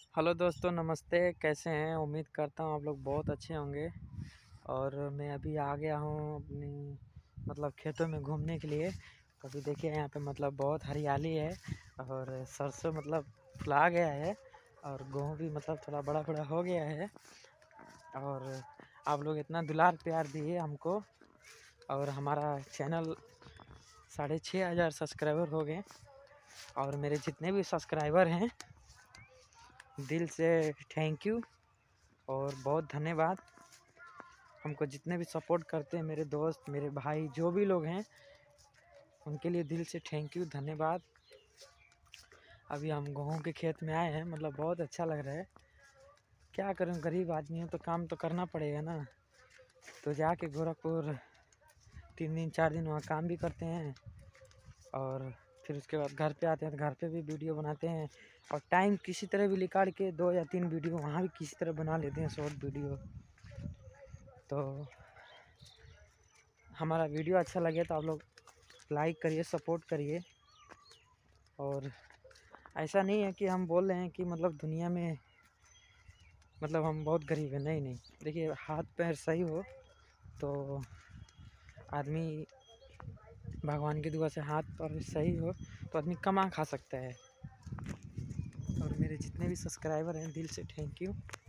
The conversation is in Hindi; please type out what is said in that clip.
हेलो दोस्तों, नमस्ते। कैसे हैं? उम्मीद करता हूँ आप लोग बहुत अच्छे होंगे। और मैं अभी आ गया हूँ अपनी खेतों में घूमने के लिए। अभी देखिए यहाँ पे बहुत हरियाली है और सरसों फुला गया है और गेहूँ भी थोड़ा बड़ा बड़ा हो गया है। और आप लोग इतना दुलार प्यार दिए हमको और हमारा चैनल 6,500 सब्सक्राइबर हो गए। और मेरे जितने भी सब्सक्राइबर हैं दिल से थैंक यू और बहुत धन्यवाद। हमको जितने भी सपोर्ट करते हैं मेरे दोस्त, मेरे भाई, जो भी लोग हैं, उनके लिए दिल से थैंक यू, धन्यवाद। अभी हम गेहूँ के खेत में आए हैं, बहुत अच्छा लग रहा है। क्या करूं, गरीब आदमी हूं तो काम तो करना पड़ेगा ना। तो जाके गोरखपुर 3 दिन 4 दिन वहाँ काम भी करते हैं और फिर उसके बाद घर पे आते हैं तो घर पे भी वीडियो बनाते हैं। और टाइम किसी तरह भी निकाल के 2 या 3 वीडियो वहाँ भी किसी तरह बना लेते हैं, शॉर्ट वीडियो। तो हमारा वीडियो अच्छा लगे तो आप लोग लाइक करिए, सपोर्ट करिए। और ऐसा नहीं है कि हम बोल रहे हैं कि दुनिया में हम बहुत गरीब हैं, नहीं नहीं। देखिए, हाथ पैर सही हो तो आदमी, भगवान की दुआ से हाथ पैर सही हो तो आदमी कमा खा सकता है। और मेरे जितने भी सब्सक्राइबर हैं दिल से थैंक यू।